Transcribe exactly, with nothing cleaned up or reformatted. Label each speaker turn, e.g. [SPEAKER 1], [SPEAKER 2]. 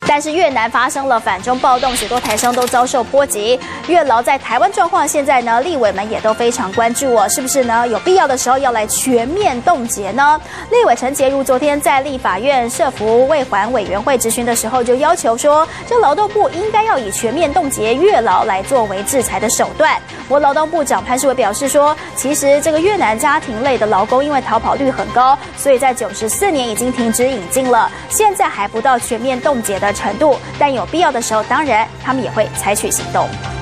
[SPEAKER 1] 但是越南发生了反中暴动，许多台商都遭受波及。越劳在台湾状况，现在呢，立委们也都非常关注哦，是不是呢？有必要的时候要来全面冻结呢？立委陈洁如昨天在立法院社福卫环委员会质询的时候，就要求说，这劳动部应该要以全面冻结越劳来作为制裁的手段。我劳动部长潘世伟表示说，其实这个越南家庭类的劳工因为逃跑率很高，所以在九十四年已经停止引进了，现在还不到全面冻结的程度，但有必要的时候，当然他们也会采取行动。